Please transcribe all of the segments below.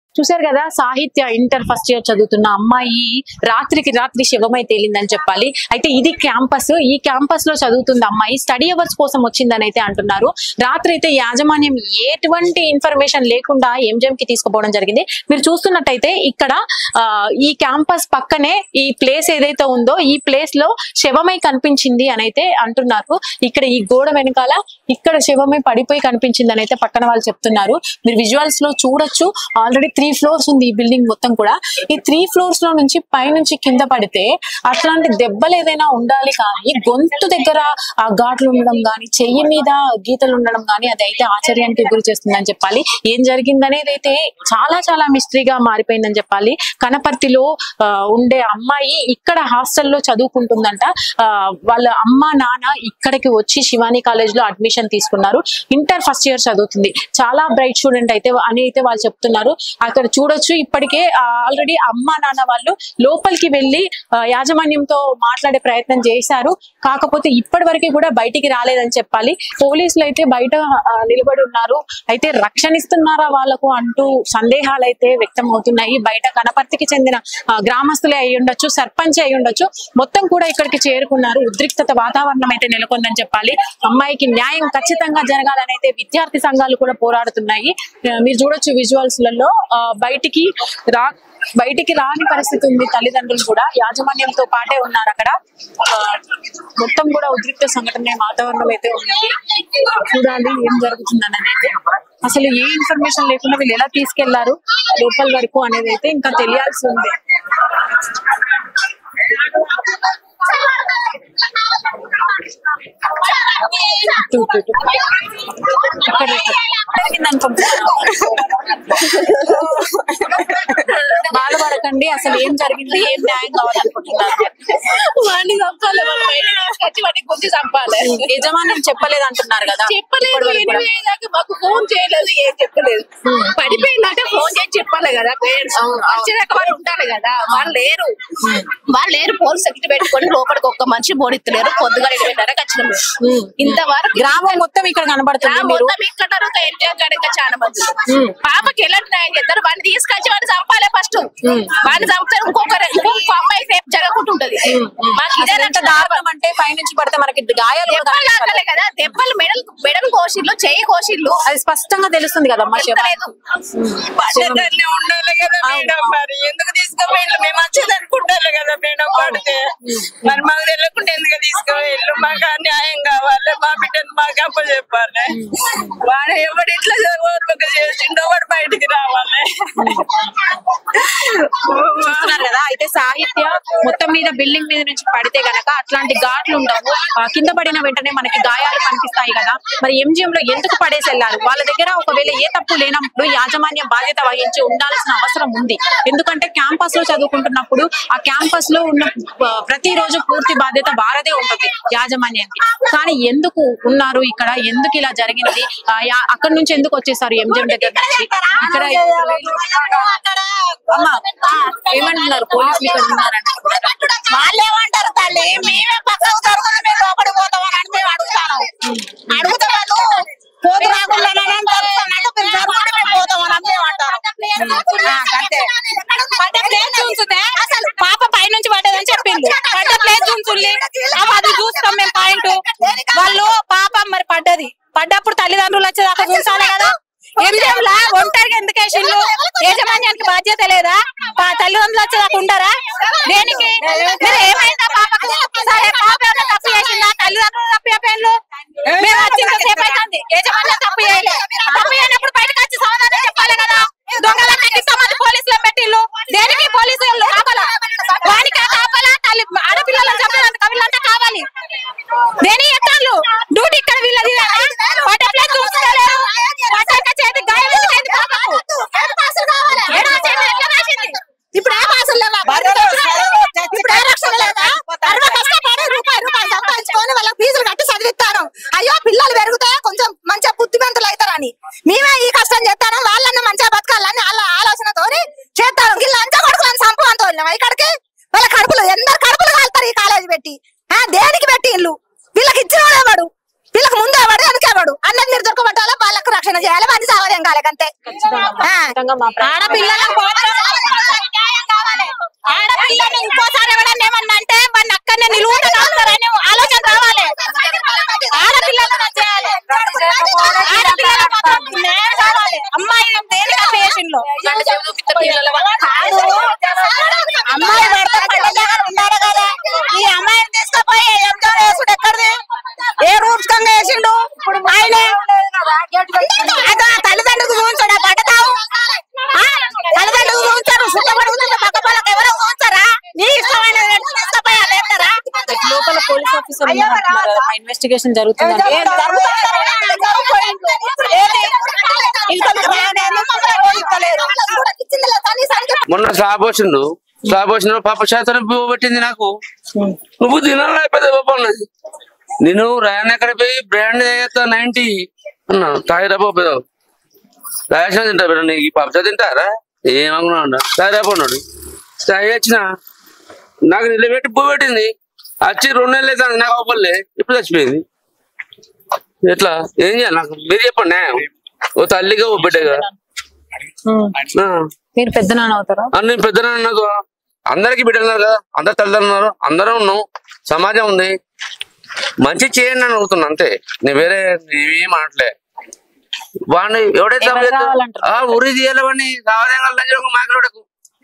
చూసారు కదా, సాహిత్య ఇంటర్ ఫస్ట్ ఇయర్ చదువుతున్న అమ్మాయి రాత్రికి రాత్రి శవమై తేలిందని చెప్పాలి. అయితే ఇది క్యాంపస్, ఈ క్యాంపస్ లో చదువుతున్న అమ్మాయి స్టడీ అవర్స్ కోసం వచ్చిందని అయితే అంటున్నారు. రాత్రి అయితే యాజమాన్యం ఎటువంటి ఇన్ఫర్మేషన్ లేకుండా ఎంజిఎం కి తీసుకుపోవడం జరిగింది. మీరు చూస్తున్నట్టయితే ఇక్కడ ఈ క్యాంపస్ పక్కనే ఈ ప్లేస్ ఏదైతే ఉందో ఈ ప్లేస్ లో శవమై కనిపించింది అని అయితే అంటున్నారు. ఇక్కడ ఈ గోడ వెనకాల ఇక్కడ శవమై పడిపోయి కనిపించింది అని అయితే పక్కన వాళ్ళు చెప్తున్నారు. మీరు విజువల్స్ లో చూడొచ్చు. ఆల్రెడీ 3 floors ఉంది ఈ బిల్డింగ్ మొత్తం కూడా. ఈ 3 floors లో నుంచి పైనుంచి కింద పడితే అట్లాంటి దెబ్బలు ఏదైనా ఉండాలి, కానీ గొంతు దగ్గర ఆ ఘాట్లు ఉండడం గానీ, చెయ్యి మీద గీతలు ఉండడం గానీ అది అయితే ఆశ్చర్యానికి గురి చేస్తుందని చెప్పాలి. ఏం జరిగిందనేది అయితే చాలా చాలా మిస్టరీగా మారిపోయిందని చెప్పాలి. కనపర్తిలో ఉండే అమ్మాయి ఇక్కడ హాస్టల్లో చదువుకుంటుందంట. వాళ్ళ అమ్మ నాన్న ఇక్కడికి వచ్చి శివాని కాలేజ్ లో అడ్మిషన్ తీసుకున్నారు. ఇంటర్ ఫస్ట్ ఇయర్ చదువుతుంది. చాలా బ్రైట్ స్టూడెంట్ అయితే అని అయితే వాళ్ళు చెప్తున్నారు. అక్కడ చూడొచ్చు, ఇప్పటికే ఆల్రెడీ అమ్మ నాన్న వాళ్ళు లోపలికి వెళ్లి యాజమాన్యంతో మాట్లాడే ప్రయత్నం చేశారు. కాకపోతే ఇప్పటి వరకు కూడా బయటికి రాలేదని చెప్పాలి. పోలీసులు అయితే బయట నిలబడి ఉన్నారు. అయితే రక్షణ ఇస్తున్నారా వాళ్ళకు అంటూ సందేహాలు అయితే వ్యక్తం అవుతున్నాయి. బయట కనపర్తికి చెందిన గ్రామస్తులే అయి ఉండొచ్చు, సర్పంచ్ అయి ఉండొచ్చు, మొత్తం కూడా ఇక్కడికి చేరుకున్నారు. ఉద్రిక్తత వాతావరణం అయితే నెలకొందని చెప్పాలి. అమ్మాయికి న్యాయం ఖచ్చితంగా జరగాలని అయితే విద్యార్థి సంఘాలు కూడా పోరాడుతున్నాయి. మీరు చూడొచ్చు విజువల్స్ లలో బయటికి రాని పరిస్థితి ఉంది. తల్లిదండ్రులు కూడా యాజమాన్యంతో పాటే ఉన్నారు అక్కడ. మొత్తం కూడా ఉద్రిక్త సంఘటన వాతావరణం అయితే ఉంది. చూడాలి ఏం జరుగుతుందని అయితే. అసలు ఏ ఇన్ఫర్మేషన్ లేకుండా వీళ్ళు ఎలా తీసుకెళ్లారు లోపల వరకు అనేది అయితే ఇంకా తెలియాల్సి ఉంది. బాధపడకండి. అసలు ఏం జరిగింది, ఏం న్యాయం కావాలనుకుంటున్నారు? యజమాని చెప్పలేదు అంటున్నారు కదా. చెప్పలేదు, మాకు ఫోన్ చేయలేదు, ఏం చెప్పలేదు. పడిపోయిందంటే ఫోన్ చేసి చెప్పాలి కదా. పేరెంట్స్ వచ్చేదాకా వాళ్ళు ఉండాలి కదా. వాళ్ళు లేరు. పోలీస్ సెక్యూరిటీ పెట్టుకొని లోపలికి ఒక్క మనిషి బోడిత్తలేరు. పొద్దుగా 8:30 వచ్చినాము. ఇంతవరకు గ్రామం మొత్తం ఇక్కడ కనబడుతుంది. మొత్తం ఇక్కడ ఇంకా చాలా మంది. పాపకి ఎలాంటి న్యాయం చేస్తారు? వాడిని తీసుకొచ్చి వాడిని చంపాలి ఫస్ట్. వాడిని చంపితే ఇంకో అమ్మాయి రేపు జరగకుంటుంటది. మాకు ఇదేనంత దారుణం అంటే పైనుంచి పడితే మనకి గాయాలు కదా. దెబ్బలు మెడలు కోసిళ్ళు, చెయ్యి కోసిళ్ళు, అది స్పష్టంగా తెలుస్తుంది కదా. ఉండాలి కదా మేడం. మరి ఎందుకు తీసుకోవేళ్ళు? మేము వచ్చేది అనుకుంటారు కదా మేడం. పడితే మరి మాకు తెలియకుండా ఎందుకు తీసుకోవేళ్ళు? మాకు న్యాయం కావాలి. మా బిడ్డను మాకు అప్ప చెప్పాలి. వాడు ఎవడు ఇట్లా ఓర్మక చేసిండో వాడు బయటికి రావాలి కదా. అయితే సాహిత్య మొత్తం మీద బిల్డింగ్ మీద నుంచి పడితే గనక అట్లాంటి ఘాట్లు ఉండవు. కింద పడిన వెంటనే మనకి గాయాలు కనిపిస్తాయి కదా. మరి ఎంజిఎం లో ఎందుకు పడేసి వెళ్లారు? వాళ్ళ దగ్గర ఒకవేళ ఏ తప్పు లేనప్పుడు యాజమాన్యం బాధ్యత వహించి ఉండాల్సిన అవసరం ఉంది. ఎందుకంటే క్యాంపస్ లో చదువుకుంటున్నప్పుడు ఆ క్యాంపస్ లో ఉన్న ప్రతిరోజు పూర్తి బాధ్యత వారదే ఉంటుంది యాజమాన్యానికి. కానీ ఎందుకు ఉన్నారు ఇక్కడ? ఎందుకు ఇలా జరిగింది? అక్కడ నుంచి ఎందుకు వచ్చేసారు ఎంజిఎం దగ్గర నుంచి? ఇక్కడ అమ్మా ఏమంటున్నారు పోలీసులు? ఇక్కడ ఉన్నారంటే వాళ్ళు ఏమంటారు తల్లి? మేమే పక్కకు తరుగుతుంది, మేము లోపలికి పోతామని అని మేము అడుగుతాను. అడిగితే వాళ్ళు పోతు రాకుండా పాప పైనుంచి పడ్డదని చెప్పింది. పడ్డ ప్లేస్ చూసుల్లి అది చూస్తాం మేము. పాయింట్ వాళ్ళు పాప మరి పడ్డప్పుడు తల్లిదండ్రులు వచ్చేదాకా చూసాలి కదా. ఎంజంలా ఒంటరిగా ఎందుకు వేసిండ్రు? యాజమాన్యానికి బాధ్యత లేదా? తల్లిదండ్రులు వచ్చేదాకా ఉంటారా? దేనికి? మీరు ఏమైందా పాపకు? సరే పాప తప్పు చేసిందా? తల్లిదండ్రులు తప్పు చెప్పారు. మేము వచ్చింది సేపు అవుతుంది. యాజమాన్యం తప్పు చేయలే. తప్పు చేయనప్పుడు బయటకు వచ్చి సమాధానం చెప్పాలి కదా. దొంగలన్నీ ఎంతమంది పోలీసులు పెట్టిళ్ళు? దేనికి పోలీసులు కావాలా? వానికి కావాలా? తల్లి ఆడపిల్లలను చెప్పేందుకు వీళ్ళంతా కావాలి. దేని ఎత్తాళ్ళు డ్యూటీ ఇక్కడ వీళ్ళది. చేతి గాయం పాపకు ఇప్పుడు ఏ పాసులు లేవా? ఇప్పుడు ఏ రక్షణ లేదా? కష్టపడి రూపాయి సంపాదించుకొని వాళ్ళకి ఫీజులు కట్టి చదివిస్తాను. అయ్యో పిల్లలు పెరిగితే కొంచెం మంచిగా బుద్ధిమంతులు అవుతారని మేమే ఈ ఖచ్చితంగా మా ఆడపిల్లలకు ఆడపిల్లని ఇంకోసారి ఎవడన్నా ఏమన్నా అంటే వాడిని అక్కడనే నిలువుట కాస్తారని ఆలోచన రావాలి. ఆడపిల్లలను చేయాలి, ఆడపిల్లలకు మాత్రం న్యాయం కావాలి. అమ్మాయి దేనిగా స్టేషన్లో అమ్మాయి పడితే పడ్డ ఉన్నాడు కదా, ఈ అమ్మాయిని తీసుకుపోయి ఎంతో వేసుడు ఎక్కడిది, ఏ రూపకంగా వేసిండు ఆయన? తల్లిదండ్రులకు చూపించాడు పడ్డతావు, తల్లిదండ్రులకు చూపించారు, సుఖపడుతుంది పక్క వాళ్ళకి ఎవరో చూపించారా? నీ ఇష్టమైన తీసుకుపోయి లేస్తారా? లోపల పోలీస్ ఆఫీసర్ ఇన్వెస్టిగేషన్ జరుగుతుంది. మొన్న స్లాబ్ వచ్చిన పాప శాతం పెట్టింది నాకు. నువ్వు తినాలి పెద్ద పాప ఉన్నది. నేను రాయన్ ఎక్కడ పోయి బ్రాండ్ 90 అన్నా తాగిరాపో పెద్ద రాసిన తింటా బిడ్డ, నీకు ఈ పాప తింటారా ఏమనుకున్నా తాగిరాపో ఉన్నాడు. తాగి వచ్చిన నాకు నిలబెట్టి పువ్వు పెట్టింది, వచ్చి 2 నెలలు అవుతుంది నాకు అవ్వలే, ఇప్పుడు చచ్చిపోయింది. ఎట్లా ఏం చేయాలి నాకు మీరు చెప్పండి న్యాయం. ఓ తల్లిగా ఓ బిడ్డగా మీరు పెద్ద నాన్న అవుతారా? నేను పెద్ద నాన్న, అందరికి బిడ్డలు ఉన్నారు కదా, అందరు తల్లిదండ్రులు ఉన్నారు, అందరం ఉన్నాం, సమాజం ఉంది, మంచి చేయండి అని అడుగుతున్నా అంతే. నేను వేరే ఏం అనట్లే. వాడిని ఎవడైతే ఉరి తీయాలి వాడిని మాకు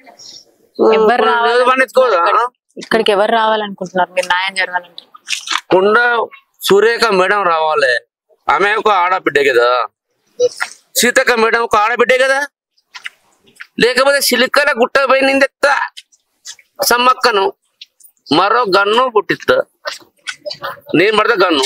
ఇక్కడికి ఎవరు రావాలనుకుంటున్నారు మీరు న్యాయం జరగాలంటే? కుండ సూర్యక మేడం రావాలి, ఆమె ఒక ఆడబిడ్డే కదా, సీతక్క మేడం ఒక ఆడబిడ్డే కదా, లేకపోతే సిలికల గుట్ట పోయి నిందెత్తా సమ్మక్కను మరో గన్ను పుట్టిస్తా, నేను పడతా గన్ను.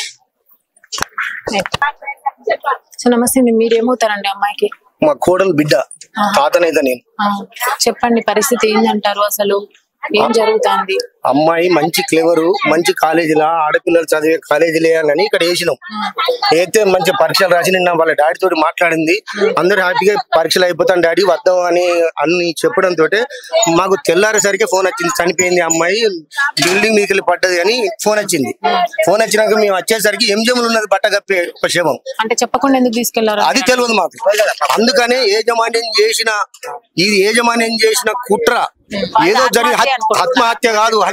నమస్తే, మీరేమవుతారండి అమ్మాయికి? మా కోడలు బిడ్డ, తాతనైతే నేను. చెప్పండి పరిస్థితి ఏంటంటారు, అసలు ఏం జరుగుతుంది? అమ్మాయి మంచి క్లెవరు, మంచి కాలేజీలా ఆడపిల్లలు చదివే కాలేజీలే అని ఇక్కడ వేసినాం. అయితే మంచి పరీక్షలు రాసి నిన్న వాళ్ళ డాడీ తోటి మాట్లాడింది. అందరు హ్యాపీగా పరీక్షలు అయిపోతాను డాడీ వద్దాం అని చెప్పడంతో మాకు తెల్లారేసరికి ఫోన్ వచ్చింది, చనిపోయింది అమ్మాయి, బిల్డింగ్ మీకెళ్ళి పడ్డది అని ఫోన్ వచ్చింది. ఫోన్ వచ్చినాక మేము వచ్చేసరికి ఎంజములు ఉన్నది బట్ట కప్పే ఒక శవం. అంటే చెప్పకుండా ఎందుకు తీసుకెళ్లారు? అది తెలియదు మాకు. అందుకనే యాజమాన్యం చేసిన కుట్ర ఏదో జరిగి ఆత్మహత్య కాదు, అది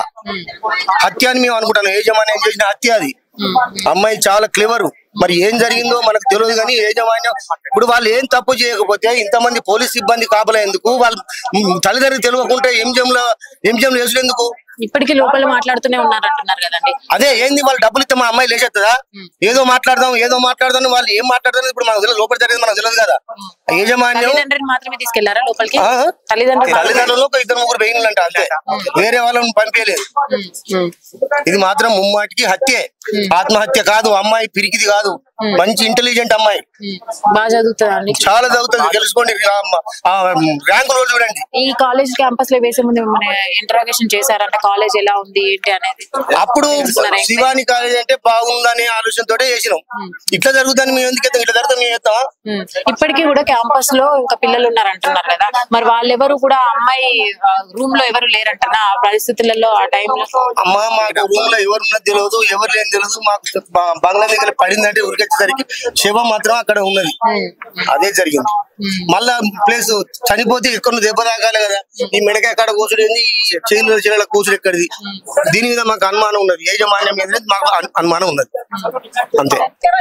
హత్య అని మేము అనుకుంటాను. యాజమాన్యం చేసిన హత్య అది. అమ్మాయి చాలా క్లెవరు, మరి ఏం జరిగిందో మనకు తెలియదు కానీ యాజమాన్యం ఇప్పుడు వాళ్ళు ఏం తప్పు చేయకపోతే ఇంతమంది పోలీస్ సిబ్బంది కాపలా ఎందుకు? వాళ్ళు తల్లిదండ్రులు తెలియకుంటే ఎంజంలో వేసుడు ఎందుకు? ఇప్పటికీ లోపల మాట్లాడుతూనే ఉన్నారంటున్నారు కదండి. అదే ఏంది, వాళ్ళు డబ్బులు ఇస్తే మా అమ్మాయి లేచేస్తుందా? ఏదో మాట్లాడదాం వాళ్ళు ఏం మాట్లాడదాం ఇప్పుడు మనకు తెలియదు, లోపల జరిగింది మనకు తెలియదు కదా. యాజమాన్యం మాత్రమే తీసుకెళ్లారా లోపలికి? తల్లిదండ్రులు 2-3 బెయిన్లంట అంతే, వేరే వాళ్ళని పంపేయలేదు. ఇది మాత్రం ముమ్మాటికి హత్యే, ఆత్మహత్య కాదు. అమ్మాయి పిరికిది కాదు, మంచి ఇంటెలిజెంట్ అమ్మాయి, బాగా చదువుతుంది, చాలా చదువుతుంది. తెలుసుకోండి, ర్యాంకు రోజు చూడండి. ఈ కాలేజ్ క్యాంపస్ లో వేసే ముందు ఇంటరాగేషన్ చేశారంట, కాలేజ్ ఎలా ఉంది ఏంటి అనేది. అప్పుడు శివాని కాలేజ్ అంటే బాగుందనే ఆలోచనతో చేసినాం. ఇట్లా జరుగుతుంది మేము ఎందుకు ఇట్లా జరుగుతుంది మేము చేస్తామా? ఇప్పటికీ కూడా క్యాంపస్ లో ఇంకా పిల్లలు ఉన్నారంటున్నారు కదా, మరి వాళ్ళెవరు కూడా అమ్మాయి రూమ్ లో ఎవరు లేరంటున్నా ఆ పరిస్థితులలో ఆ టైంలో? అమ్మా మాకు రూమ్ లో ఎవరు ఉన్నది తెలియదు, ఎవరు లేని తెలియదు. మాకు బంగ్లా దగ్గర పడిందంటే ఉరికొచ్చేసరికి శవం మాత్రం అక్కడ ఉన్నది, అదే జరిగింది. మళ్ళా ప్లేస్ చనిపోతే ఎక్కడ దెబ్బ తాగాలి కదా, ఈ మెడకాయ ఎక్కడ కూర్చుడు ఏంది, ఈ చేనుల కూర్చుడు ఎక్కడిది, దీని మీద మాకు అనుమానం ఉన్నది. యాజమాన్యం మీద మాకు అనుమానం ఉన్నది అంతే.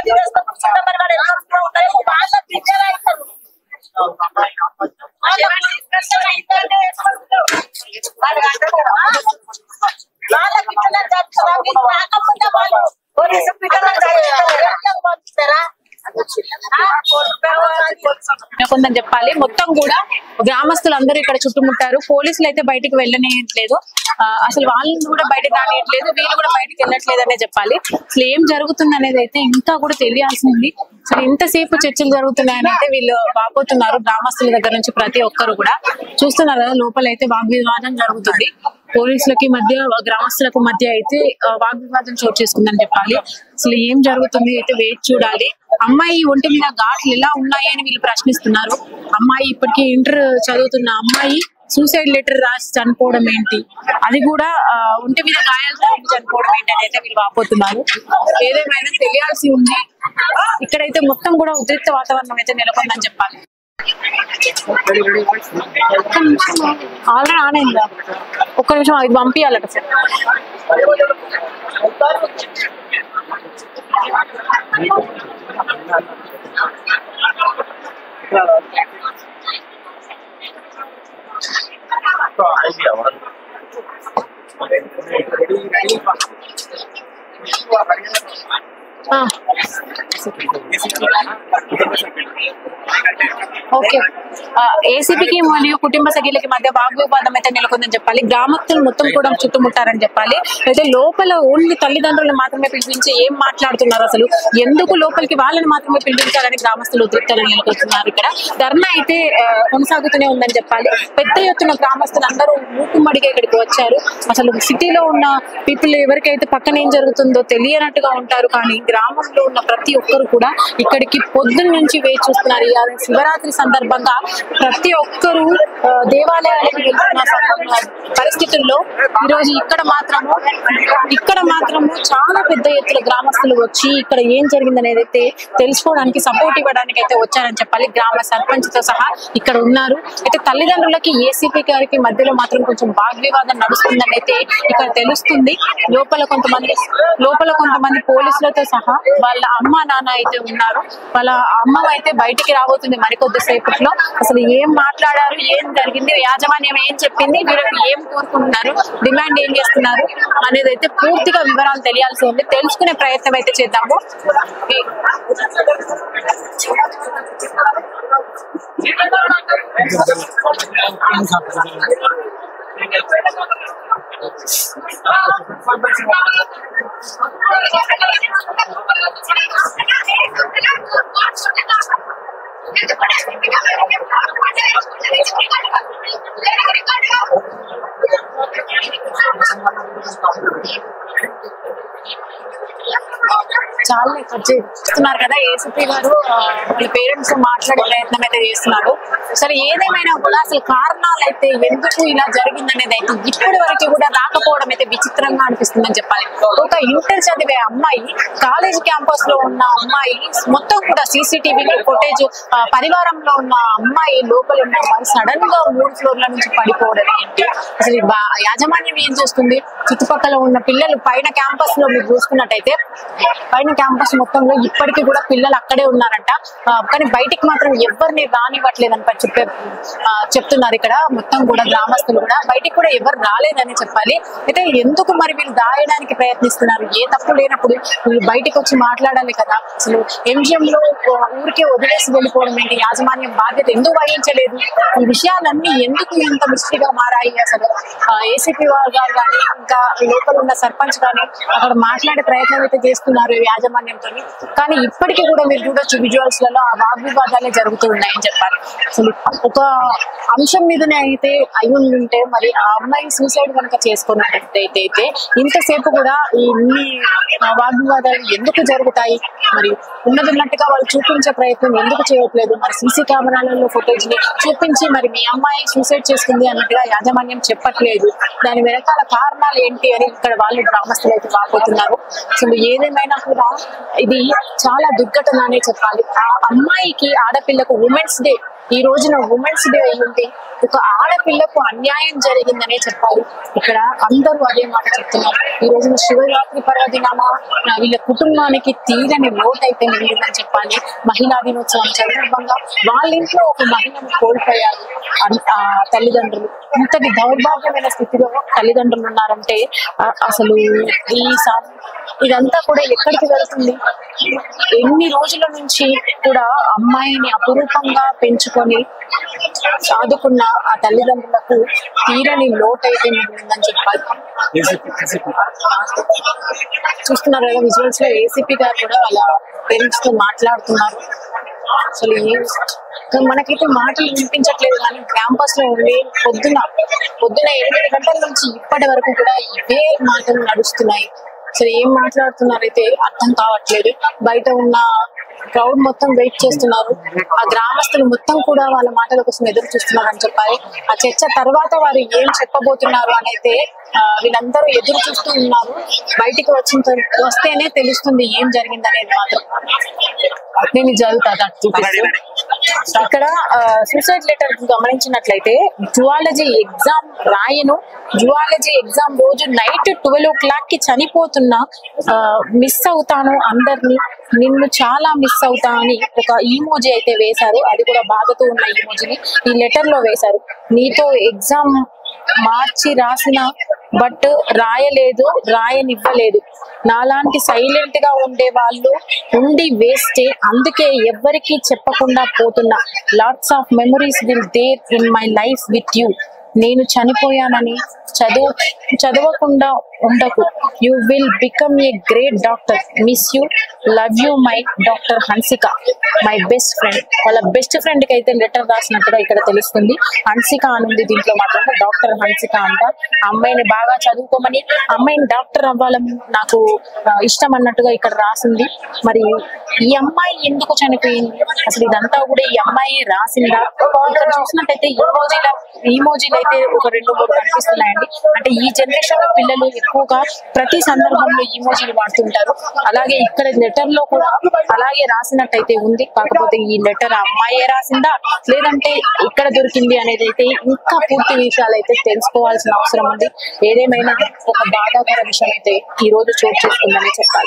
కొందని చెప్పాలి. మొత్తం కూడా గ్రామస్తులందరూ ఇక్కడ చుట్టుముట్టారు. పోలీసులు అయితే బయటికి వెళ్ళనియట్లేదు, అసలు వాళ్ళని కూడా బయటకు రానియట్లేదు, వీళ్ళు కూడా బయటకు వెళ్ళట్లేదు అనే చెప్పాలి. అసలు ఏం జరుగుతుంది అనేది అయితే ఇంకా కూడా తెలియాల్సింది. అసలు ఇంతసేపు చర్చలు జరుగుతున్నాయని అయితే వీళ్ళు వాపోతున్నారు. గ్రామస్తుల దగ్గర నుంచి ప్రతి ఒక్కరు కూడా చూస్తున్నారు కదా, లోపల అయితే వాగ్వివాదం జరుగుతుంది. పోలీసులకి మధ్య గ్రామస్తులకు మధ్య అయితే వాగ్వివాదం చోటు చేసుకుందని చెప్పాలి. అసలు ఏం జరుగుతుంది అయితే వేచి చూడాలి. అమ్మాయి ఒంటి మీద ఘాట్లు ఎలా ఉన్నాయి అని వీళ్ళు ప్రశ్నిస్తున్నారు. అమ్మాయి ఇప్పటికీ ఇంటర్ చదువుతున్న అమ్మాయి సూసైడ్ లెటర్ రాసి చనిపోవడం ఏంటి, అది కూడా ఒంటి మీద గాయాలతో చనిపోవడం ఏంటి అని అయితే వీళ్ళు వాపోతున్నారు. ఏదేమైనా తెలియాల్సి ఉంది. ఇక్కడైతే మొత్తం కూడా ఉద్రిక్త వాతావరణం అయితే నెలకొందని చెప్పాలి. ఆల్రెడీ ఆన్ అయిందా? ఒక్క నిమిషం ఇది పంపించాలట సార్. ఓకే, ఏసీపీకి మరియు కుటుంబ సభ్యులకి మధ్య వాగ్వివాదం అయితే నెలకొందని చెప్పాలి. గ్రామస్తులు మొత్తం కూడా చుట్టుముట్టారని చెప్పాలి. అయితే లోపల ఓన్లీ తల్లిదండ్రులను మాత్రమే పిలిపించి ఏం మాట్లాడుతున్నారు, అసలు ఎందుకు లోపలికి వాళ్ళని మాత్రమే పిలిపించాలని గ్రామస్తులు ఉద్రిక్తలు నెలకొస్తున్నారు. ఇక్కడ ధర్నా అయితే కొనసాగుతూనే ఉందని చెప్పాలి. పెద్ద ఎత్తున గ్రామస్తులు అందరూ మూకుమ్మడిగా ఇక్కడికి వచ్చారు. అసలు సిటీలో ఉన్న పీపుల్ ఎవరికైతే పక్కన ఏం జరుగుతుందో తెలియనట్టుగా ఉంటారు, కానీ గ్రామంలో ఉన్న ప్రతి ఒక్కరు కూడా ఇక్కడికి పొద్దున్న నుంచి వేచి చూస్తున్నారు. శివరాత్రి సందర్భంగా ప్రతి ఒక్కరు దేవాలయాలకు వెళ్తున్న పరిస్థితుల్లో ఈరోజు ఇక్కడ మాత్రము చాలా పెద్ద ఎత్తున గ్రామస్తులు వచ్చి ఇక్కడ ఏం జరిగిందనేది అయితే తెలుసుకోవడానికి, సపోర్ట్ ఇవ్వడానికి అయితే వచ్చారని చెప్పాలి. గ్రామ సర్పంచ్ తో సహా ఇక్కడ ఉన్నారు. అయితే తల్లిదండ్రులకి ఏసీపీ గారికి మధ్యలో మాత్రం కొంచెం వాగ్వివాదం నడుస్తుందని అయితే ఇక్కడ తెలుస్తుంది. లోపల కొంతమంది పోలీసులతో సహా వాళ్ళ అమ్మ నాన్న అయితే ఉన్నారు. వాళ్ళ అమ్మ అయితే బయటికి రాబోతుంది మరికొద్దిసేపట్లో. అసలు ఏం మాట్లాడారు, ఏం జరిగింది, యాజమాన్యం ఏం చెప్పింది, వీళ్ళకి ఏం కోరుకుంటున్నారు, డిమాండ్ ఏం చేస్తున్నారు అనేది అయితే పూర్తిగా వివరాలు తెలియాల్సి ఉంది. తెలుసుకునే ప్రయత్నం అయితే చేద్దాము. చాలా చేస్తున్నారు కదా ఏసీపీ గారు, వాళ్ళ పేరెంట్స్ మాట్లాడే ప్రయత్నం అయితే చేస్తున్నారు. సరే, ఏదేమైనా కూడా అసలు కారణాలు అయితే ఎందుకు ఇలా జరిగిందనేది అయితే ఇప్పటి వరకు కూడా రాకపోవడం అయితే విచిత్రంగా అనిపిస్తుందని చెప్పాలి. ఒక ఇంటర్ చదివే అమ్మాయి, కాలేజ్ క్యాంపస్ లో ఉన్న అమ్మాయి, మొత్తం కూడా సీసీటీవీ ఫుటేజ్, పరివారంలో ఉన్న అమ్మాయి, లోపల ఉన్న అమ్మాయి సడన్ గా 3 ఫ్లోర్ల నుంచి పడిపోవడం ఏంటి, అసలు యాజమాన్యం ఏం చేస్తుంది? చుట్టుపక్కల ఉన్న పిల్లలు పైన క్యాంపస్ లో మీరు చూసుకున్నట్టయితే పైన క్యాంపస్ మొత్తంలో ఇప్పటికీ కూడా పిల్లలు అక్కడే ఉన్నారంట. కానీ బయటికి మాత్రం ఎవరిని రానివ్వట్లేదని చెప్తున్నారు. ఇక్కడ మొత్తం కూడా గ్రామస్తులు కూడా బయటికి కూడా ఎవరు రాలేదని చెప్పాలి. అయితే ఎందుకు మరి వీళ్ళు దాయడానికి ప్రయత్నిస్తున్నారు? ఏ తప్పు లేనప్పుడు వీళ్ళు బయటికి వచ్చి మాట్లాడాలి కదా. అసలు ఎంజిఎం లో ఊరికే వదిలేసి వెళ్ళిపోవడం ఏంటి? యాజమాన్యం బాధ్యత ఎందుకు వహించలేదు? ఈ విషయాలన్నీ ఎందుకు ఇంత మిస్టరీగా మారాయి? అసలు ఏసీపీ గారు కానీ ఇంకా లోపల ఉన్న సర్పంచ్ కానీ అక్కడ మాట్లాడే ప్రయత్నం అయితే చేస్తున్నారు యాజమాన్యంతో. కానీ ఇప్పటికీ కూడా మీరు చూడొచ్చు విజువల్స్ లలో ఆ వాగ్వివాదాలే జరుగుతూ ఉన్నాయని చెప్పాలి. అసలు ఒక అంశం మీదనే అయితే అయి ఉంటే మరి ఆ అమ్మాయి సూసైడ్ కనుక చేసుకున్నట్టయితే ఇంతసేపు కూడా ఇన్ని వాగ్వివాదాలు ఎందుకు జరుగుతాయి? మరి ఉన్నట్టుగా వాళ్ళు చూపించే ప్రయత్నం ఎందుకు చేయట్లేదు? మరి సీసీ కెమెరాలలో ఫుటేజ్ ని చూపించి మరి మీ అమ్మాయి సూసైడ్ చేసుకుంది అన్నట్టుగా యాజమాన్యం చెప్పట్లేదు. దాని వెనకాల కారణాలు ఏంటి అని ఇక్కడ వాళ్ళు గ్రామస్తులు అయితే వాపోతున్నారు. అసలు ఏదేమైనా కూడా ఇది చాలా దుర్ఘటన అనే చెప్పాలి. ఆ అమ్మాయికి, ఆడపిల్లకు ఉమెన్స్ డే, ఈ రోజున ఉమెన్స్ డే అయ్యింది. ఒక ఆడపిల్లకు అన్యాయం జరిగిందనే చెప్పాలి. ఇక్కడ అందరూ అదే మాట చెప్తున్నారు. ఈ రోజున శివరాత్రి పర్వదినామా వీళ్ళ కుటుంబానికి తీరని లోటు అయితే మిగిలిందని చెప్పాలి. మహిళా దినోత్సవం సందర్భంగా వాళ్ళ ఇంట్లో ఒక మహిళను కోల్పోయారు తల్లిదండ్రులు. ఇంతటి దౌర్భాగ్యమైన స్థితిలో తల్లిదండ్రులు ఉన్నారంటే అసలు ఇదంతా కూడా ఎక్కడికి వెళ్తుంది? ఎన్ని రోజుల నుంచి కూడా అమ్మాయిని అపురూపంగా పెంచుకొని సాదుకున్న ఆ తల్లిదండ్రులకు తీరని లోటు అయితే మిగిలిందని చెప్పాలి. చూస్తున్నారు కదా విజువల్స్ లో ఏసీపీ గారు కూడా వాళ్ళ పేరెంట్స్ తో మాట్లాడుతున్నారు. అసలు మనకైతే మాటలు వినిపించట్లేదు, కానీ క్యాంపస్ లో ఉండి పొద్దున 8 గంటల నుంచి ఇప్పటి వరకు కూడా ఇవే మాటలు నడుస్తున్నాయి. అసలు ఏం మాట్లాడుతున్నారైతే అర్థం కావట్లేదు. బయట ఉన్న క్రౌడ్ మొత్తం వెయిట్ చేస్తున్నారు. ఆ గ్రామస్తులు మొత్తం కూడా వాళ్ళ మాటల కోసం ఎదురు చూస్తున్నారు అని చెప్పాలి. ఆ చర్చ తర్వాత వారు ఏం చెప్పబోతున్నారు అని అయితే వీళ్ళందరూ ఎదురు చూస్తూ ఉన్నారు. బయటికి వస్తేనే తెలుస్తుంది ఏం జరిగిందనేది మాత్రం. నేను జరుగుతా ఇక్కడ సూసైడ్ లెటర్ గమనించినట్లయితే జువాలజీ ఎగ్జామ్ రాయను, జువాలజీ ఎగ్జామ్ రోజు నైట్ 12 o'clock కి చనిపోతున్నా, మిస్ అవుతాను అందరినీ, నిన్ను చాలా మిస్ అవుతా అని ఒక ఈమోజీ అయితే వేశారు. అది కూడా బాధతో ఉన్న ఈమోజీని ఈ లెటర్ లో వేశారు. నీతో ఎగ్జామ్ మార్చి రాసిన బట్ రాయలేదు, రాయనివ్వలేదు. నాలాంటి సైలెంట్ గా ఉండే వాళ్ళు ఉండి వేస్టే, అందుకే ఎవ్వరికి చెప్పకుండా పోతున్నా. Lots of memories will there in my life with you. నేను చనిపోయానని చదవకుండా ఉండకు. You will become a great doctor. Miss you, love you my doctor Hansika, my best friend. వాళ్ళ బెస్ట్ ఫ్రెండ్ కి అయితే లెటర్ రాసినట్టుగా ఇక్కడ తెలుస్తుంది. హన్సిక అనుంది దీంట్లో మాత్రం, డాక్టర్ హన్సిక అంట. అమ్మాయిని బాగా చదువుకోమని, అమ్మాయిని డాక్టర్ అవ్వాలని నాకు ఇష్టం అన్నట్టుగా ఇక్కడ రాసింది. మరి ఈ అమ్మాయి ఎందుకు చనిపోయింది, అసలు ఇదంతా కూడా ఈ అమ్మాయి రాసిందా? ఇక్కడ చూసినట్టయితే ఈమోజీలు అయితే ఒక 2-3 కనిపిస్తున్నాయండి. అంటే ఈ జనరేషన్ లో పిల్లలు ఎక్కువగా ప్రతి సందర్భంలో ఈమోజీలు వాడుతుంటారు. అలాగే ఇక్కడ లెటర్ లో కూడా అలాగే రాసినట్టయితే ఉంది. కాకపోతే ఈ లెటర్ అమ్మాయే రాసిందా లేదంటే ఇక్కడ దొరికింది అనేది అయితే ఇంకా పూర్తి విషయాలు అయితే తెలుసుకోవాల్సిన అవసరం ఉంది. ఏదేమైనా ఒక బాధాకర విషయం అయితే ఈ రోజు చోటు చేసుకుందని చెప్పాలి.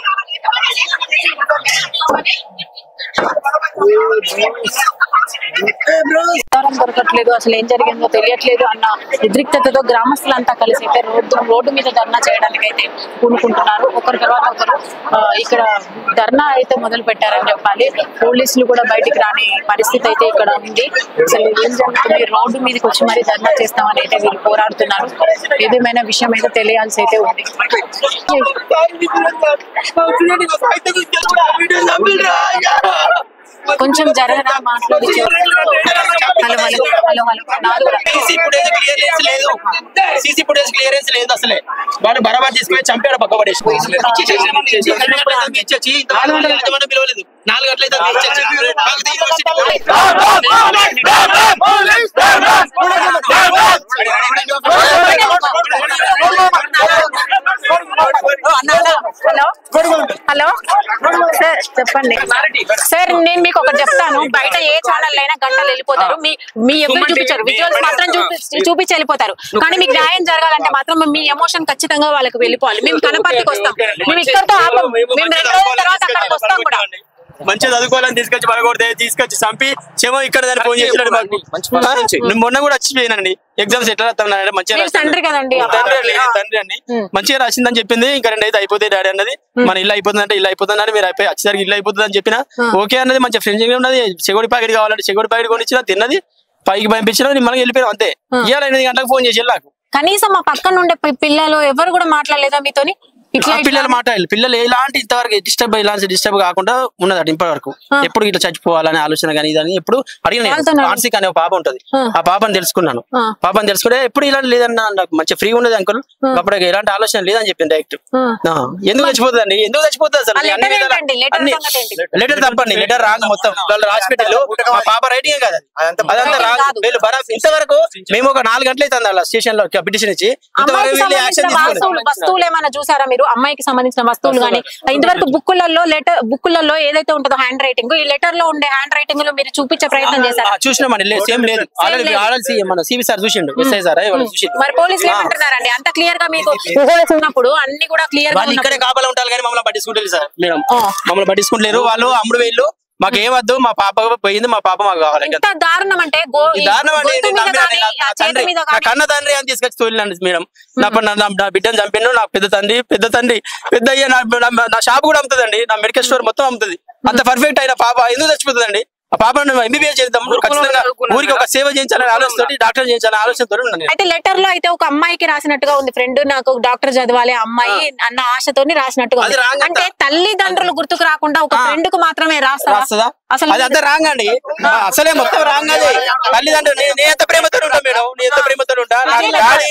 దొరకట్లేదు, అసలు ఏం జరిగిందో తెలియట్లేదు అన్న ఉద్రిక్తతతో గ్రామస్తులంతా కలిసి అయితే రోడ్డు మీద ధర్నా చేయడానికి అయితే పూనుకుంటున్నారు. ఒకరి తర్వాత ఒకరు ఇక్కడ ధర్నా అయితే మొదలు పెట్టారని చెప్పాలి. పోలీసులు కూడా బయటికి రాని పరిస్థితి అయితే ఇక్కడ ఉంది. అసలు ఏం జరుగుతుంది, రోడ్డు మీదకి వచ్చి మరి ధర్నా చేస్తామని అయితే వీళ్ళు పోరాడుతున్నారు. ఏదేమైనా విషయం అయితే తెలియాల్సి అయితే ఉంది. కొంచెం జరగరా మాట్లాడి. సీసీ ఫుటేజ్ క్లియరెన్స్ లేదు అసలే. వాడు బరాబర్ తీసుకుని చంపాడు, పక్క పడేసి 4 గంటలైతే హలో సార్ చెప్పండి సార్. నేను మీకు ఒకటి చెప్తాను, బయట ఏ ఛానల్ అయినా గంటలు వెళ్ళిపోతారు, మీ ఎవరు చూపించారు, విజువల్స్ మాత్రం చూపించి వెళ్ళిపోతారు. కానీ మీకు న్యాయం జరగాలంటే మాత్రం మీ ఎమోషన్ ఖచ్చితంగా వాళ్ళకి వెళ్ళిపోవాలి. మేము కనపర్తికి వస్తాం, మేము ఇక్కడితో ఆపం, మేము 2 రోజుల తర్వాత అక్కడికి వస్తాం కూడా. మంచిగా చదువుకోవాలని తీసుకొచ్చి చంపి చెమో ఇక్కడ దాన్ని ఫోన్ చేసినాడు మాకు. మొన్న కూడా వచ్చిపోయినండి ఎగ్జామ్స్ ఎట్లా రాస్తాను మంచిగా తండ్రి కదండి, తండ్రి అండి మంచిగా రాసిందని చెప్పింది. ఇంకా 2 అయితే అయిపోతాయి డాడీ అన్నది. మన ఇల్లు అయిపోతుంది అంటే ఇల్లు అయిపోతుంది, మీరు అయిపోయి వచ్చేసరికి ఇల్లు అయిపోతుంది అని చెప్పిన ఓకే అన్నది. మంచిగా ఫ్రెండ్స్ ఉన్నది. చెగోడి ప్యాకెట్ కావాలంటే చెగోడి ప్యాకెట్ కొనిచ్చిన, తిన్నది, పైకి పంపించిన, మనం వెళ్ళిపోయాం అంతే. ఇవాళ 8 గంటలకు ఫోన్ చేసి నాకు. కనీసం మా పక్కన ఉండే పిల్లలు ఎవరు కూడా మాట్లాడలేదా మీతోని? పిల్లలు మాట్లాడాలి. పిల్లలు ఎలాంటి ఇంతవరకు డిస్టర్బ్ కాకుండా ఉన్నది ఇప్పటి వరకు. ఎప్పుడు ఇట్లా చచ్చిపోవాలనే ఆలోచన కానీ ఇదని ఎప్పుడు అడిగిన. ఆన్సిక్ అనే పాప ఉంటది, ఆ పాపని తెలుసుకున్నాను. పాపని తెలుసుకుంటే ఎప్పుడు ఇలా లేదన్నా, నాకు మంచి ఫ్రీ ఉండదు అంకుల్, అప్పుడు ఎలాంటి ఆలోచన లేదని చెప్పింది డైరెక్ట్. ఎందుకు చచ్చిపోతుందండి, ఎందుకు చచ్చిపోతుంది అసలు? లెటర్ తప్పండి, లెటర్ రాంగ్ మొత్తం. వాళ్ళు రాసి పెట్టిల్లు, మా పాప రైటింగ్ కదా అదంతా రాంగ్. వీళ్ళు ఇంతవరకు మేము ఒక 4 గంటలు అవుతుంది అలా స్టేషన్ లో పిటిషన్ ఇచ్చి, ఇంతవరకు వీళ్ళు యాక్షన్ తీసుకోలేదు. వస్తువులు ఏమైనా చూసారా మీరు? అమ్మాయికి సంబంధించిన వస్తువులు కానీ ఇంతవరకు బుక్కులలో ఏదైతే ఉంటుందో హ్యాండ్ రైటింగ్, ఈ లెటర్ లో ఉండే హ్యాండ్ రైటింగ్ లో మీరు చూపించే ప్రయత్నం చేశారు? చూసినామండి, సేమ్ లేదు. మన సివి సార్ చూసిండు, ఎస్ఐ సార్ చూసిండు. మరి పోలీసులు ఏమంటున్నారండి? అంత క్లియర్ గా మీకు ఉన్నప్పుడు అన్ని కూడా క్లియర్ గా ఇక్కడే కాపలా ఉంటారు కానీ మమ్మల్ని పట్టించుకుంటారు సార్. మేడం మమ్మల్ని పట్టించుకుంటలేరు వాళ్ళు. అమ్ముడు వేళ్ళు మాకు ఏమద్దు, మా పాప పోయింది, మా పాప మాకు కావాలి. దారుణం అంటే కన్న తండ్రి అని తీసుకొచ్చి తోలినండి మేడం. నా బిడ్డను చంపిండు, నా పెద్ద అయ్యే నా షాప్ కూడా అమ్ముతుందండి, నా మెడికల్ స్టోర్ మొత్తం అమ్ముతుంది. అంత పర్ఫెక్ట్ అయిన పాప ఎందుకు చచ్చిపోతుందండి? ఆ పాపను ఎంబీబీఎస్ చేద్దాం, ఖచ్చితంగా ఊరికి ఒక సేవ చేయించాలని ఆలోచనతో, డాక్టర్ చేయించాలని ఆలోచనతో. అయితే లెటర్ లో అయితే ఒక అమ్మాయికి రాసినట్టుగా ఉంది, ఫ్రెండ్ నాకు డాక్టర్ చదవాలి అమ్మాయి అన్న ఆశతోని రాసినట్టుగా. అంటే తల్లిదండ్రులు గుర్తుకు రాకుండా ఒక ఫ్రెండ్ కు మాత్రమే రాస్తుందా? అసలు అదంతా రాంగ్ అండి, అసలే మొత్తం రాంగ్. అది తల్లిదండ్రులు నేను ఎంత ప్రేమతో ఉంటా మేడం, నేను ఎంత ప్రేమతో ఉంటా. నాకు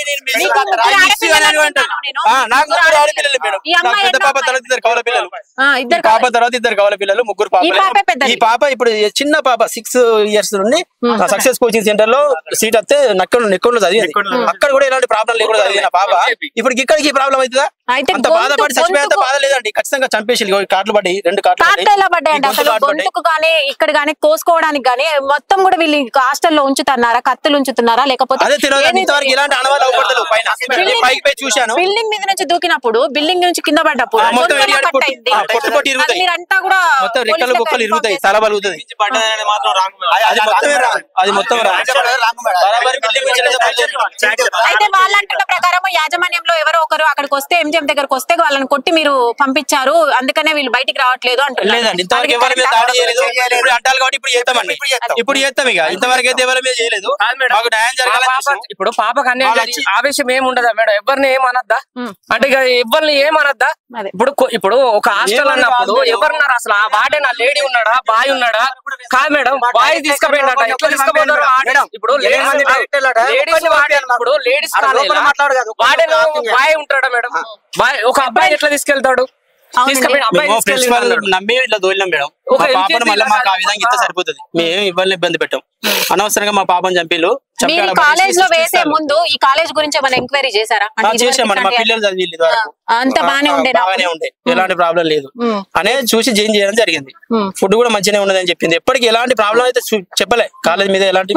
ఆడపిల్లలు మేడం, పెద్ద పాప తర్వాత 2 కవల పిల్లలు, పాప తర్వాత 2 కవల పిల్లలు, 3 పాపలు. ఈ పాప ఇప్పుడు చిన్న పాప 6 years నుండి సక్సెస్ కోచింగ్ సెంటర్ లో సీట్ వస్తే నెక్కొండలో చదివింది. అక్కడ కూడా ఎలాంటి ప్రాబ్లం లేకుండా చదివిన పాప ఇప్పుడు ఇక్కడికి ప్రాబ్లం అవుతుందా? అంత బాధపడి చచ్చిపోయేంత బాధ లేదండి. ఖచ్చితంగా చంపేసి కాట్లు పడి 2 కాట్లు ఎలా పడ్డాయండి అసలు? గొంతుకు గానీ ఇక్కడ గానీ కోసుకోవడానికి గానీ మొత్తం కూడా వీళ్ళు హాస్టల్లో ఉంచుతున్నారా, కత్తులు ఉంచుతున్నారా లేకపోతే ఇలాంటి అనవాళ్ళు అవపడతారు. పైకి చూశాను, బిల్డింగ్ మీద నుంచి దూకినప్పుడు బిల్డింగ్ నుంచి కింద పడ్డప్పుడు మీరంతా కూడా మొత్తం రెక్కలు బొక్కలు ఇరుగుతాయి, తల బలుగుతుంది. అయితే వాళ్ళంటున్న ప్రకారం యాజమాన్యంలో ఎవరో ఒకరు అక్కడికి వస్తే ఎంజిఎం దగ్గరకు వస్తే వాళ్ళని కొట్టి మీరు పంపించారు, అందుకనే వీళ్ళు బయటికి రావట్లేదు అంటున్నారు. లేదండి, ఇంతవరకు ఎవరి మీద దాడి చేయలేదు. ఇప్పుడు అంటారు కాబట్టి ఇప్పుడు చేస్తామండి, ఇప్పుడు చేస్తాం. ఇక ఇంతవరకు అయితే ఎవరి మీద చేయలేదు. మాకు న్యాయం జరగాలి. ఇప్పుడు పాపకు ఆవేశం ఏముండదా మేడం? ఎవరిని ఏమనద్దా అంటే ఇక ఎవరిని ఏమనద్దా? ఇప్పుడు ఒక హాస్టల్ అన్నప్పుడు ఎవరున్నారు అసలు? ఆ వార్డెన్ ఆ లేడీ ఉన్నాడా, బాయ్ ఉన్నాడా? కాదు మేడం, బాయ్ తీసుకుపోయినట్ట. ఎట్లా తీసుకుపోతారు? ఇప్పుడు లేడీస్ వార్డెన్ బాయ్ ఉంటాడా మేడం? బాయ్ ఒక అబ్బాయి ఎట్లా తీసుకెళ్తాడు? నమ్మి ఇట్లా దోలినాం మేడం. మా పాపను మళ్ళీ మాకు ఆ విధంగా ఇస్తే సరిపోతుంది. మేము ఇవ్వాలని ఇబ్బంది పెట్టాం. అనవసరంగా మా పాపం చంపిలు. కాలేజ్ లో వేసే ముందు ఈ కాలేజ్ గురించి ఏమైనా ఎంక్వైరీ చేశారా? చేసామండి, మా పిల్లలు చదివి అంత బాగానే ఉండే, ఎలాంటి ప్రాబ్లం లేదు అనేది చూసి జాయిన్ చేయడం జరిగింది. ఫుడ్ కూడా మంచిగానే ఉన్నదని చెప్పింది. ఎప్పటికి ఎలాంటి ప్రాబ్లం అయితే చెప్పలే. కాలేజ్ మీద ఎలాంటి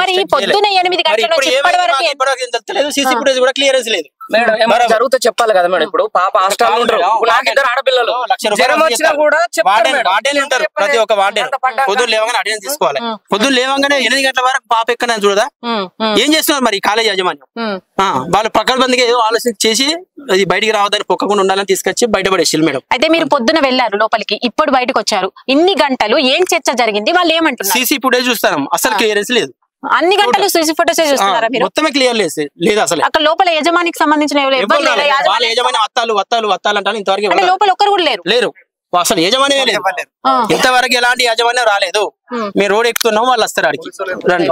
తెలియదు. సీసీ ఫుటేజ్ కూడా క్లియరెన్స్ లేదు మేడం. ఏమైనా జరుగుతూ చెప్పాలి కదా మేడం. ఇప్పుడు పాప హాస్టల్ ఉంటారు, నాకు 2 ఆడపిల్లలు. జ్వరం వచ్చినా కూడా వార్డెన్ ఉంటారు, ప్రతి ఒక్క వార్డెన్. పొద్దున్న లేవగానే అటెండెన్స్ తీసుకోవాలి. పొద్దున్న లేవగానే 8 గంటల వరకు పాప ఎక్కడ చూడదా? ఏం చేస్తున్నారు మరి కాలేజ్ యాజమాన్యం? వాళ్ళు ప్రకల్బందిగా ఏదో ఆలోచన చేసి అది బయటికి రావద్దని పొక్కకుండా ఉండాలని తీసుకొచ్చి బయటపడేసి మేడం. అయితే మీరు పొద్దున వెళ్లారు లోపలికి, ఇప్పుడు బయటకు వచ్చారు. ఇన్ని గంటలు ఏం చర్చ జరిగింది? వాళ్ళు ఏమంటున్నారు? సీసీ ఫుటేజ్ చూస్తాం, అసలు క్లియరెన్స్ లేదు. అన్ని గంటలు సీసీ ఫుటేజ్ చూస్తున్నారా మీరు? మొత్తమే క్లియర్ లేదు అసలు. అక్కడ లోపల యజమానికి సంబంధించిన వాళ్ళ యజమాని వత్తాలు అంటారు. ఇంతవరకు లోపల ఒక్కరు కూడా లేరు. అసలు యజమానే లేదు. ఇంతవరకు ఎలాంటి యాజమాన్యం రాలేదు. మీరు రోడ్ ఎక్కుతున్నాం, వాళ్ళు వస్తారు అడిగి రండి.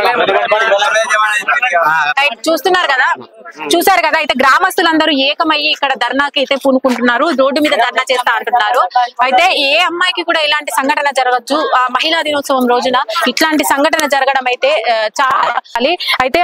చూసారు కదా. అయితే గ్రామస్తులందరూ ఏకమయ్యి ఇక్కడ ధర్నాకి అయితే పూనుకుంటున్నారు, రోడ్డు మీద ధర్నా చేస్తా అంటున్నారు. అయితే ఏ అమ్మాయికి కూడా ఇలాంటి సంఘటన జరగచ్చు. ఆ మహిళా దినోత్సవం రోజున ఇట్లాంటి సంఘటన జరగడం అయితే చాలా. అయితే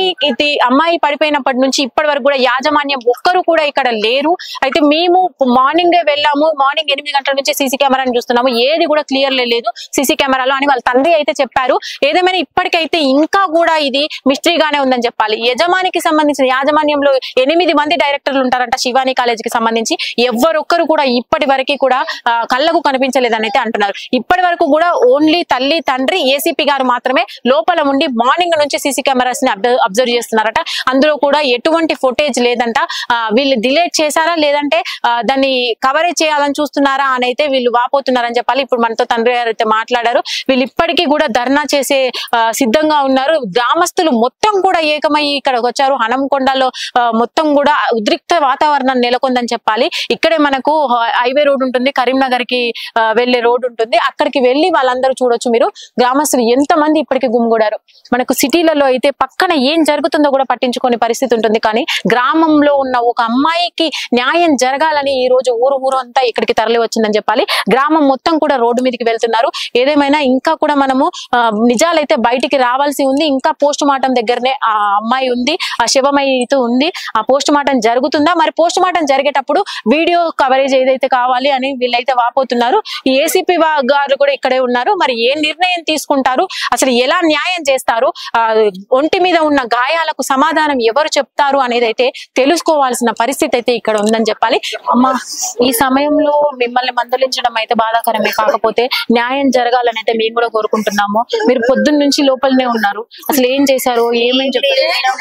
అమ్మాయి పడిపోయినప్పటి నుంచి ఇప్పటి వరకు కూడా యాజమాన్యం ఒక్కరు కూడా ఇక్కడ లేరు. అయితే మేము మార్నింగే వెళ్ళాము, మార్నింగ్ 8 గంటల నుంచి సీసీ కెమెరాని చూస్తున్నాము, ఏది కూడా క్లియర్ లేదు సీసీ కెమెరాలో అని వాళ్ళ తండ్రి అయితే చెప్పారు. ఏదేమైనా ఇప్పటికైతే ఇంకా కూడా ఇది మిస్టరీగానే ఉందని చెప్పాలి. యజమానికి సంబంధించిన యాజమాన్యంలో 8 మంది డైరెక్టర్లు ఉంటారంట శివాని కాలేజ్ కి సంబంధించి. ఎవరొక్కరు కూడా ఇప్పటి వరకు కూడా కళ్ళకు కనిపించలేదని అయితే అంటున్నారు. ఇప్పటి వరకు కూడా ఓన్లీ తల్లి తండ్రి ఏసీపీ గారు మాత్రమే లోపల ఉండి మార్నింగ్ నుంచి సీసీ కెమెరాస్ ని అబ్జర్వ్ చేస్తున్నారట. అందులో కూడా ఎటువంటి ఫుటేజ్ లేదంట. వీళ్ళు డిలీట్ చేశారా లేదంటే దాన్ని కవరేజ్ చేయాలని చూస్తున్నారా అని అయితే వీళ్ళు వాపోతున్నారని చెప్పాలి. ఇప్పుడు మనతో తండ్రి గారు అయితే మాట్లాడారు. వీళ్ళు ఇప్పటికీ కూడా ధర్నా చేసే సిద్ధంగా ఉన్నారు. గ్రామస్తులు మొత్తం కూడా ఏకమయ్యి ఇక్కడికి వచ్చారు. హనంకొండలో మొత్తం కూడా ఉద్రిక్త వాతావరణం నెలకొందని చెప్పాలి. ఇక్కడే మనకు హైవే రోడ్ ఉంటుంది, కరీంనగర్ కి వెళ్లే రోడ్ ఉంటుంది. అక్కడికి వెళ్లి వాళ్ళందరూ చూడొచ్చు. మీరు గ్రామస్తులు ఎంత మంది ఇప్పటికి గుమిగూడారు. మనకు సిటీలలో అయితే పక్కన ఏం జరుగుతుందో కూడా పట్టించుకునే పరిస్థితి ఉంటుంది. కానీ గ్రామంలో ఉన్న ఒక అమ్మాయికి న్యాయం జరగాలని ఈ రోజు ఊరు అంతా ఇక్కడికి తరలి వచ్చిందని చెప్పాలి. గ్రామం మొత్తం కూడా రోడ్డు మీదకి వెళ్తున్నారు. ఏదేమైనా ఇంకా కూడా మనము నిజాలైతే బయటికి రావాల్సి ఉంది. ఇంకా పోస్ట్ మార్టం దగ్గరనే ఆ అమ్మాయి ఉంది, ఆ శివమయ్యతో ఉంది. ఆ పోస్ట్ మార్టం జరుగుతుందా? మరి పోస్ట్ మార్టం జరిగేటప్పుడు వీడియో కవరేజ్ ఏదైతే కావాలి అని వీళ్ళైతే వాపోతున్నారు. ఈ ఏసీపీ గారు కూడా ఇక్కడే ఉన్నారు. మరి ఏ నిర్ణయం తీసుకుంటారు, అసలు ఎలా న్యాయం చేస్తారు, ఒంటి మీద ఉన్న గాయాలకు సమాధానం ఎవరు చెప్తారు అనేది అయితే తెలుసుకోవాల్సిన పరిస్థితి అయితే ఇక్కడ ఉందని చెప్పాలి. అమ్మా, ఈ సమయంలో మిమ్మల్ని మందలించడం అయితే బాధాకరమే. కాకపోతే న్యాయం జరగాలని అయితే మేము కూడా కోరుకుంటున్నాము. మీరు పొద్దున్న నుంచి లోపలనే ఉన్నారు. అసలు ఏం చేశారు, ఏమేం చెప్పారు?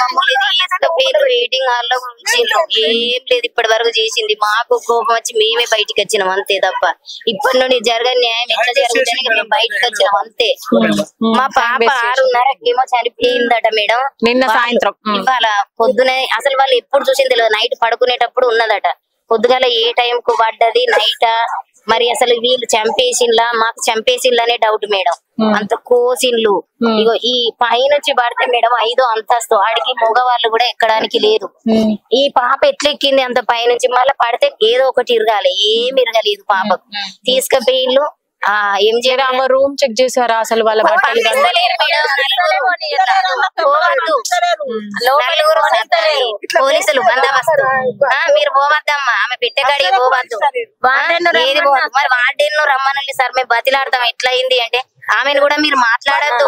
వెయిటింగ్ హాల్ లో ఏం లేదు ఇప్పటి వరకు చేసింది. మాకు కోపం వచ్చి మేమే బయటికి వచ్చినాం అంతే తప్ప ఇప్పటి నుండి జరగని న్యాయం ఎట్లా జరుగుతుంది మేము బయటకు వచ్చినాం అంతే. మా పాప 6:30కేమో చనిపోయిందట మేడం నిన్న సాయంత్రం. ఇవాళ పొద్దునే అసలు వాళ్ళు ఎప్పుడు చూసింది తెలియదు. నైట్ పడుకునేటప్పుడు ఉన్నదట. పొద్దుగాల ఏ టైం కు పడ్డది నైటా మరి అసలు వీళ్ళు చంపేసిన్లా మాకు చంపేసిన్లనే డౌట్ మేడం. అంత కోసిన్లు ఇగో ఈ పై నుంచి పడితే మేడం 5వ అంతస్తు, ఆడికి మగవాళ్ళు కూడా ఎక్కడానికి లేదు. ఈ పాప ఎట్లా ఎక్కింది అంత పై నుంచి? మళ్ళీ పడితే ఏదో ఒకటి ఇరగాలి, ఏమి ఇరగలేదు పాపకు. తీసుకుపోయిన్లు ఎంజిఎం రూమ్ చెక్ చేశారా అసలు వాళ్ళ బట్టలు పోలీసులు బందోబస్తు మీరు పోవద్దమ్మా ఆమె పెట్టగాడికి పోవద్దు ఏది పోవద్దు మరి వార్డెన్ రమ్మనండి సార్ మేము బతిలాడతాం ఎట్లా అయింది అంటే ఆమెను కూడా మీరు మాట్లాడద్దు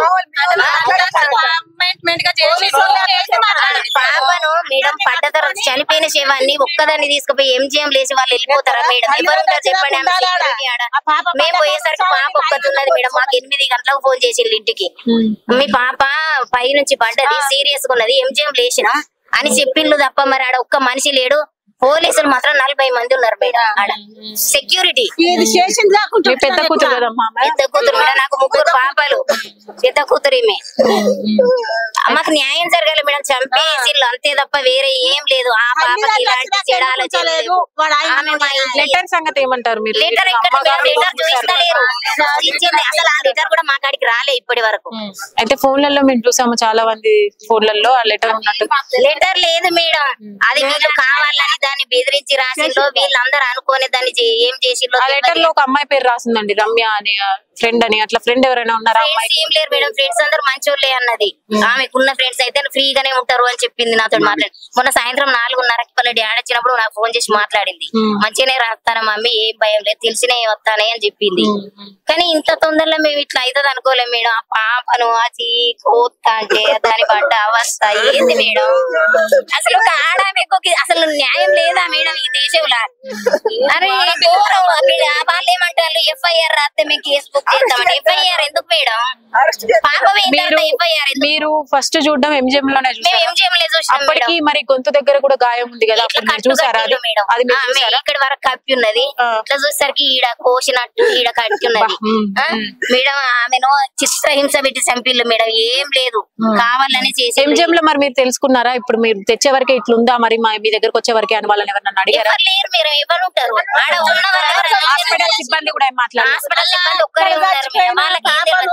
పాపను మేడం పడ్డ తర్వాత చనిపోయిన శవాన్ని ఒక్కదాన్ని తీసుకుపోయి ఎంజిఎం లేసి వాళ్ళు వెళ్ళిపోతారా మేడం ఎవరుంటారు చెప్పండి మేము పోయేసరికి పాప ఒక్కతున్నది మేడం మాకు 8 గంటలకు ఫోన్ చేసింది ఇంటికి మీ పాప పై నుంచి పడ్డది సీరియస్ గా ఉన్నది ఎంజిఎం లేచిన అని చెప్పిండ్రు తప్ప మరి ఆడ ఒక్క మనిషి లేడు పోలీసులు మాత్రం 40 మంది ఉన్నారు మేడం ఆడ సెక్యూరిటీ పెద్ద కూతురు కదమ్మా పెద్ద కూతురు మేడం నాకు 3 పాపలు పెద్ద కూతురిమే మాకు న్యాయం జరగాలి మేడం చంపేసిళ్ళు అంతే తప్ప వేరే ఏం లేదు ఆ పాపకి ఇలాంటి చెడు ఆలోచనలేదు లెటర్ సంగతి ఏమంటారు మీరు లెటర్ ఎక్కడ లెటర్ చూస్తలేరు అసలు ఆ లెటర్ కూడా మా కాడికి రాలే ఇప్పటి వరకు అయితే ఫోన్లలో మేము చూసాము చాలా మంది ఫోన్లలో ఆ లెటర్ ఉన్నట్టు లెటర్ లేదు మేడం అది వీళ్ళు కావాలని దాన్ని బెదిరించి రాసిందో వీళ్ళందరూ అనుకోని దాన్ని ఏం చేసిందో ఆ లెటర్ లో ఒక అమ్మాయి పేరు రాసిందండి రమ్య అని ఫ్రెండ్ అని అట్లా ఫ్రెండ్ ఎవరైనా ఉన్నారా ఏం లేరు మేడం ఫ్రెండ్స్ అందరూ మంచోళ్ళే అన్నది ఆమెకున్న ఫ్రెండ్స్ అయితే ఫ్రీగానే ఉంటారు అని చెప్పింది నాతో మాట్లాడి మొన్న సాయంత్రం 4:30కి వాళ్ళ డాడీ వచ్చినప్పుడు నాకు ఫోన్ చేసి మాట్లాడింది మంచిగానే రాస్తాను మమ్మీ ఏం భయం లేదు తెలిసినే వస్తానే అని చెప్పింది కానీ ఇంత తొందరలో మేము ఇట్లా అవుతుంది అనుకోలేము మేడం ఆ పాపను అది కోత్తా అంటే దాని పడ్డ అవస్థ ఏంది మేడం అసలు ఒక ఆడమెకి అసలు న్యాయం లేదా మేడం ఈ దేశంలో అరే ఘోరం వాళ్ళు ఏమంటారు ఎఫ్ఐఆర్ రాస్తే మేము కేసు బుక్ చేస్తామంటే ఎఫ్ఐఆర్ ఎందుకు మేడం పాపం ఎఫ్ఐఆర్ మీరు ఫస్ట్ చూడడం ఎంజిఎం లోనే అప్పటికి మరి గొంతు దగ్గర కూడా గాయం ఉంది కదా చూసారా ఇక్కడ వరకు కప్పి ఉన్నది ఇట్లా చూసేసరికి ఈడ కోసినట్టు ఈడ కట్టి ఉన్నది మేడం ఆమెను చిత్రహింస పెట్టి చంపిల్లు మేడం ఏం లేదు కావాలని చేసి ఎంజిఎం లో మరి మీరు తెలుసుకున్నారా ఇప్పుడు మీరు తెచ్చే వరకే ఇట్లుందా మరి మీ దగ్గరకు వచ్చే వరకే అని వాళ్ళని ఎవరన్నా అడిగారా లేరు మీరు ఎవరు ఉంటారు ఆడ ఉన్న హాస్పిటల్ సిబ్బంది కూడా మాట్లాడారు హాస్పిటల్ సిబ్బంది ఒక్కరే ఉంటారు మేడం వాళ్ళకి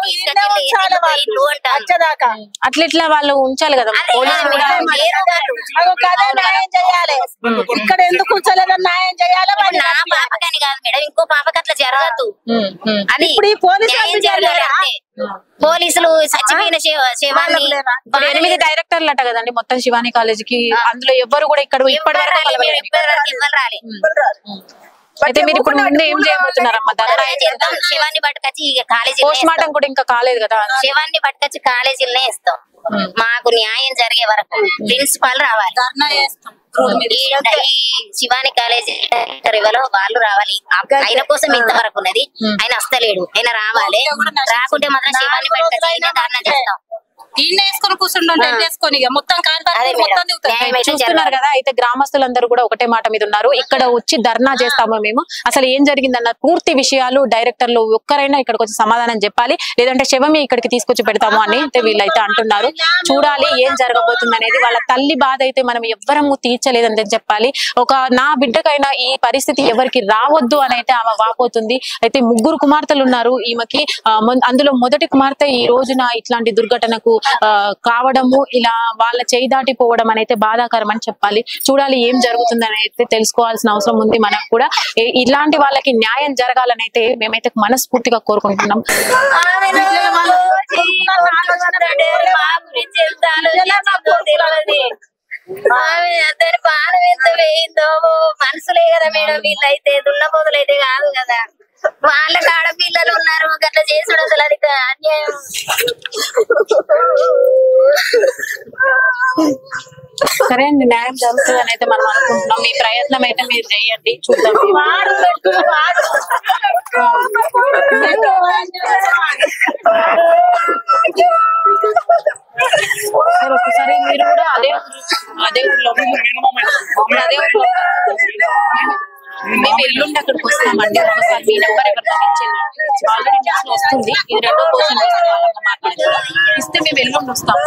అట్లా ఇట్లా వాళ్ళు ఉంచాలి కదా ఇక్కడ ఎందుకు ఉంచలేదని న్యాయం చేయాలి నా పాపకని కాదు మేడం ఇంకో పాపకి అట్లా జరగదు అది పోలీసులు చచ్చిపోయిన శవాన్ని 8 డైరెక్టర్లు అట కదండి మొత్తం శివాని కాలేజీకి అందులో ఎవరు కూడా ఇక్కడ ఇప్పటి వరకు రాలే అయితే మీరు ఇప్పుడు ముందు ఏం చేయబోతున్నారమ్మా శివాన్ని పట్టుకొచ్చి కాలేజీ పోస్ట్ మార్టం కూడా ఇంకా కాలేదు కదా శివాన్ని పట్టుకొచ్చి కాలేజీలనే ఇస్తాం మాకు న్యాయం జరిగే వరకు ప్రిన్సిపాల్ రావాలి శివాని కాలేజీ వాళ్ళు రావాలి ఆయన కోసం ఇంతవరకు ఉన్నది ఆయన వస్తలేడు ఆయన రావాలి రాకుంటే మాత్రం శివాన్ని పట్టుకొచ్చి ధర్నా చేస్తాం చూస్తున్నారు కదా అయితే గ్రామస్తులందరూ కూడా ఒకటే మాట మీద ఉన్నారు ఇక్కడ వచ్చి ధర్నా చేస్తాము మేము అసలు ఏం జరిగిందన్న పూర్తి విషయాలు డైరెక్టర్లు ఒక్కరైనా ఇక్కడికి వచ్చి సమాధానం చెప్పాలి లేదంటే శవమే ఇక్కడికి తీసుకొచ్చి పెడతాము అని అయితే వీళ్ళైతే అంటున్నారు చూడాలి ఏం జరగబోతుంది అనేది వాళ్ళ తల్లి బాధ అయితే మనం ఎవ్వరము తీర్చలేదని చెప్పాలి నా బిడ్డకైనా ఈ పరిస్థితి ఎవరికి రావద్దు అని అయితే ఆమె వాపోతుంది అయితే 3 కుమార్తెలు ఉన్నారు ఈమెకి అందులో మొదటి కుమార్తె ఈ రోజున ఇట్లాంటి దుర్ఘటనకు కావడము ఇలా వాళ్ళ చేయి దాటిపోవడం అనేది బాధాకరం అని చెప్పాలి చూడాలి ఏం జరుగుతుందని అయితే తెలుసుకోవాల్సిన అవసరం ఉంది మనకు కూడా ఇలాంటి వాళ్ళకి న్యాయం జరగాలని అయితే మేమైతే మనస్ఫూర్తిగా కోరుకుంటున్నాం అతని పానం ఎంత వేయిందో మనసులే కదా మేడం వీళ్ళైతే దున్నపోతులైతే కాదు కదా వాళ్ళకి ఆడపిల్లలు ఉన్నారు గట్లా చేసుడు అసలు అది అన్యాయం సరే అండి న్యాయం జరుగుతుంది అని అయితే మనం అనుకుంటున్నాం మీ ప్రయత్నం అయితే మీరు చేయండి చూద్దాం సార్ ఒకసారి మీరు కూడా అదే ఊర్లో మేము ఎల్లుండి అక్కడికి వస్తామండి ఒకసారి మీ నెంబర్ ఎవరితో ఇచ్చేయండి ఆల్రెడీ న్యూస్ వస్తుంది ఇది 2వ క్వశ్చన్ ఇస్తే మేము ఎల్లుండి వస్తాం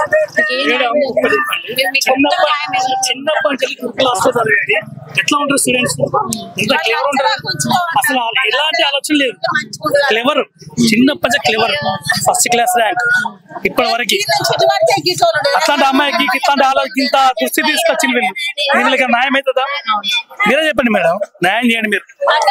ఎట్లా ఉంటారు స్టూడెంట్స్ ఇంకా క్లెవర్ ఉంటారు అసలు ఎలాంటి ఆలోచన లేదు క్లెవర్ చిన్నప్పటి క్లెవర్ ఫస్ట్ క్లాస్ ర్యాంక్ ఇప్పటి వరకు అట్లాంటి అమ్మాయికి ఇట్లాంటి ఇంత దృష్టి తీసుకొచ్చింది వీళ్ళకి న్యాయం అవుతుందా మీరే చెప్పండి మేడం, న్యాయం చేయండి మీరు.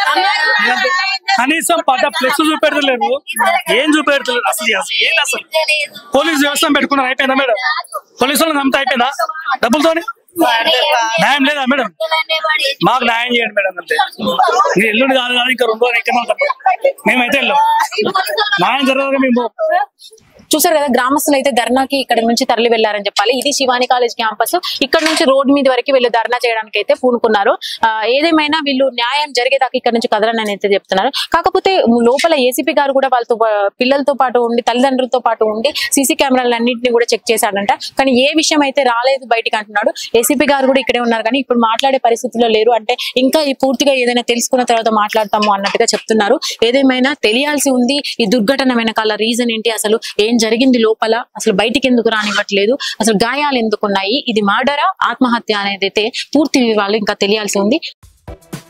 కనీసం పడ్డ ప్లస్ చూపెడతలేరు, ఏం చూపెడతలేరు. అసలు ఏంటి అసలు పోలీసు వ్యవస్థ పెట్టుకున్నారు, అయిపోయిందా మేడం? పోలీసులను నమ్మితే అయిపోయిందా డబ్బులతోని? న్యాయం లేదా మేడం? మాకు న్యాయం చేయండి మేడం. అంతే, మీరు ఎల్లుండి కాదు కానీ ఇంకా 2 రోజులు ఎక్కడ ఉంటాం మేమైతే వెళ్ళాం. న్యాయం జరగాలి. మేము చూసారు కదా, గ్రామస్తులు అయితే ధర్నాకి ఇక్కడ నుంచి తరలి వెళ్లారని చెప్పాలి. ఇది శివాని కాలేజ్ క్యాంపస్. ఇక్కడ నుంచి రోడ్ మీద వరకు వీళ్ళు ధర్నా చేయడానికి అయితే పూనుకున్నారు. ఏదేమైనా వీళ్ళు న్యాయం జరిగేదాకా ఇక్కడ నుంచి కదలని అయితే చెప్తున్నారు. కాకపోతే లోపల ఏసీపీ గారు కూడా వాళ్ళతో పిల్లలతో పాటు ఉండి, తల్లిదండ్రులతో పాటు ఉండి సీసీ కెమెరాలన్నింటినీ కూడా చెక్ చేశాడంట. కానీ ఏ విషయం అయితే రాలేదు బయటికి అంటున్నాడు. ఏసీపీ గారు కూడా ఇక్కడే ఉన్నారు, కానీ ఇప్పుడు మాట్లాడే పరిస్థితుల్లో లేరు. అంటే ఇంకా ఈ పూర్తిగా ఏదైనా తెలుసుకున్న తర్వాత మాట్లాడతాము అన్నట్టుగా చెప్తున్నారు. ఏదేమైనా తెలియాల్సి ఉంది ఈ దుర్ఘటన వెనకాల రీజన్ ఏంటి, అసలు ఏం జరిగింది లోపల, అసలు బయటికి ఎందుకు రానివ్వట్లేదు, అసలు గాయాలు ఎందుకున్నాయి, ఇది మర్డరా ఆత్మహత్య అనేది అయితే పూర్తి వివరాలు ఇంకా తెలియాల్సి ఉంది.